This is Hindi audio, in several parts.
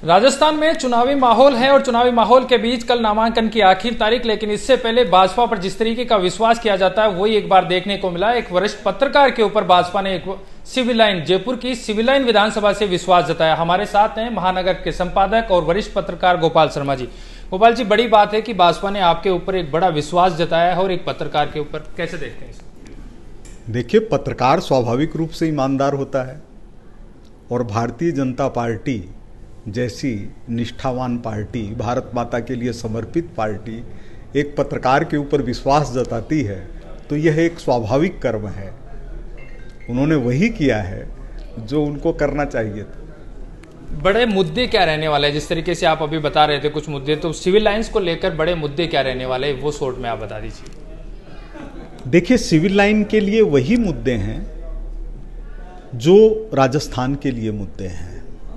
राजस्थान में चुनावी माहौल है और चुनावी माहौल के बीच कल नामांकन की आखिरी तारीख, लेकिन इससे पहले भाजपा पर जिस तरीके का विश्वास किया जाता है वही एक बार देखने को मिला। एक वरिष्ठ पत्रकार के ऊपर भाजपा ने एक सिविल लाइन, जयपुर की सिविल लाइन विधानसभा से विश्वास जताया। हमारे साथ हैं महानगर के संपादक और वरिष्ठ पत्रकार गोपाल शर्मा जी। गोपाल जी, बड़ी बात है कि भाजपा ने आपके ऊपर एक बड़ा विश्वास जताया है और एक पत्रकार के ऊपर, कैसे देखते हैं इसको? देखिए, पत्रकार स्वाभाविक रूप से ईमानदार होता है और भारतीय जनता पार्टी जैसी निष्ठावान पार्टी, भारत माता के लिए समर्पित पार्टी एक पत्रकार के ऊपर विश्वास जताती है तो यह एक स्वाभाविक कर्म है। उन्होंने वही किया है जो उनको करना चाहिए था। बड़े मुद्दे क्या रहने वाले हैं? जिस तरीके से आप अभी बता रहे थे कुछ मुद्दे, तो सिविल लाइंस को लेकर बड़े मुद्दे क्या रहने वाले हैं, वो शॉर्ट में आप बता दीजिए। देखिए, सिविल लाइन के लिए वही मुद्दे हैं जो राजस्थान के लिए मुद्दे हैं।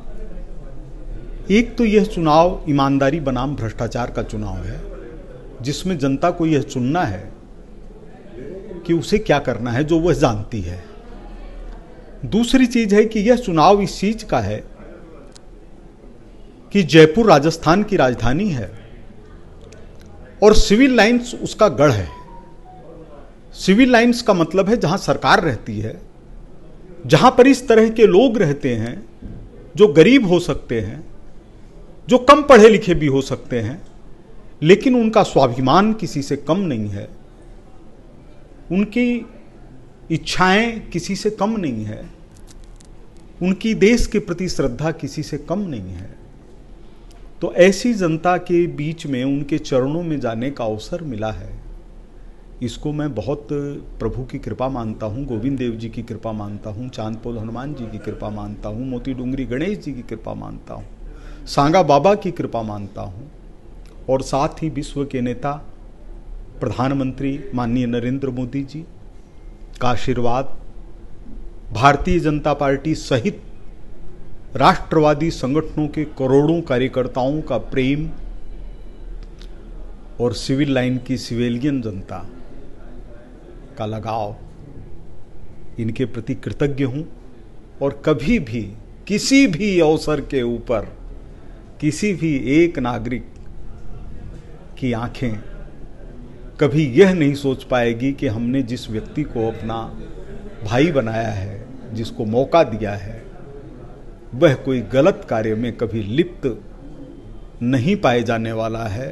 एक तो यह चुनाव ईमानदारी बनाम भ्रष्टाचार का चुनाव है, जिसमें जनता को यह चुनना है कि उसे क्या करना है, जो वह जानती है। दूसरी चीज है कि यह चुनाव इस चीज का है कि जयपुर राजस्थान की राजधानी है और सिविल लाइंस उसका गढ़ है। सिविल लाइंस का मतलब है जहां सरकार रहती है, जहां पर इस तरह के लोग रहते हैं जो गरीब हो सकते हैं, जो कम पढ़े लिखे भी हो सकते हैं, लेकिन उनका स्वाभिमान किसी से कम नहीं है, उनकी इच्छाएं किसी से कम नहीं है, उनकी देश के प्रति श्रद्धा किसी से कम नहीं है। तो ऐसी जनता के बीच में उनके चरणों में जाने का अवसर मिला है। इसको मैं बहुत प्रभु की कृपा मानता हूँ, गोविंद देव जी की कृपा मानता हूँ, चांदपोल हनुमान जी की कृपा मानता हूँ, मोती डूंगरी गणेश जी की कृपा मानता हूँ, सांगा बाबा की कृपा मानता हूँ और साथ ही विश्व के नेता प्रधानमंत्री माननीय नरेंद्र मोदी जी का आशीर्वाद, भारतीय जनता पार्टी सहित राष्ट्रवादी संगठनों के करोड़ों कार्यकर्ताओं का प्रेम और सिविल लाइन की सिविलियन जनता का लगाव, इनके प्रति कृतज्ञ हूं। और कभी भी किसी भी अवसर के ऊपर किसी भी एक नागरिक की आंखें कभी यह नहीं सोच पाएगी कि हमने जिस व्यक्ति को अपना भाई बनाया है, जिसको मौका दिया है, वह कोई गलत कार्य में कभी लिप्त नहीं पाए जाने वाला है।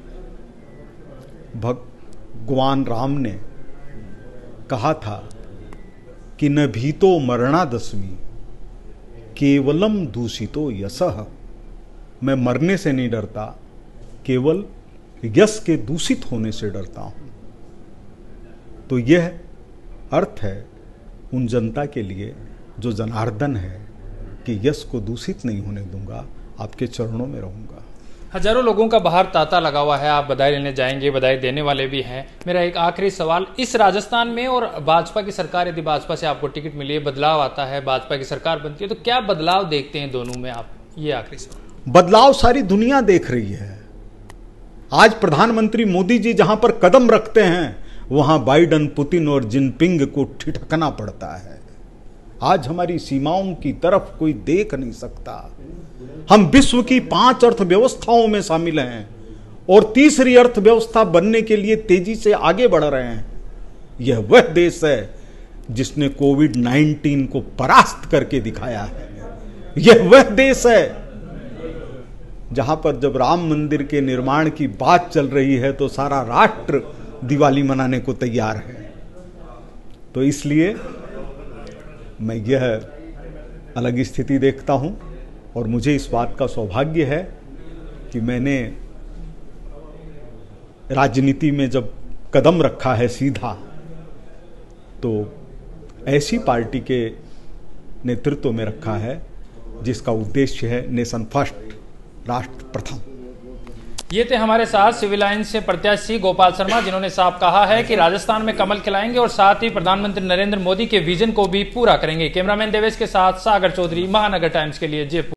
भगवान राम ने कहा था कि न भीतो मरणादस्मि केवलम दूषितो यशः। मैं मरने से नहीं डरता, केवल यश के दूषित होने से डरता हूं। तो यह अर्थ है उन जनता के लिए जो जनार्दन है कि यश को दूषित नहीं होने दूंगा, आपके चरणों में रहूंगा। हजारों लोगों का बाहर तांता लगा हुआ है, आप बधाई लेने जाएंगे, बधाई देने वाले भी हैं। मेरा एक आखिरी सवाल, इस राजस्थान में और भाजपा की सरकार, यदि भाजपा से आपको टिकट मिली है, बदलाव आता है, भाजपा की सरकार बनती है, तो क्या बदलाव देखते हैं दोनों में आप? ये आखिरी सवाल। बदलाव सारी दुनिया देख रही है। आज प्रधानमंत्री मोदी जी जहां पर कदम रखते हैं वहां बाइडन, पुतिन और जिनपिंग को ठिठकना पड़ता है। आज हमारी सीमाओं की तरफ कोई देख नहीं सकता। हम विश्व की 5 अर्थव्यवस्थाओं में शामिल हैं और तीसरी अर्थव्यवस्था बनने के लिए तेजी से आगे बढ़ रहे हैं। यह वह देश है जिसने कोविड-19 को परास्त करके दिखाया है। यह वह देश है जहां पर जब राम मंदिर के निर्माण की बात चल रही है तो सारा राष्ट्र दिवाली मनाने को तैयार है। तो इसलिए मैं यह अलग स्थिति देखता हूं और मुझे इस बात का सौभाग्य है कि मैंने राजनीति में जब कदम रखा है सीधा, तो ऐसी पार्टी के नेतृत्व में रखा है जिसका उद्देश्य है नेशन फर्स्ट, राष्ट्र प्रथम। ये थे हमारे साथ सिविल लाइन से प्रत्याशी गोपाल शर्मा, जिन्होंने साफ कहा है कि राजस्थान में कमल खिलाएंगे और साथ ही प्रधानमंत्री नरेंद्र मोदी के विजन को भी पूरा करेंगे। कैमरामैन देवेश के साथ सागर चौधरी, महानगर टाइम्स के लिए जयपुर।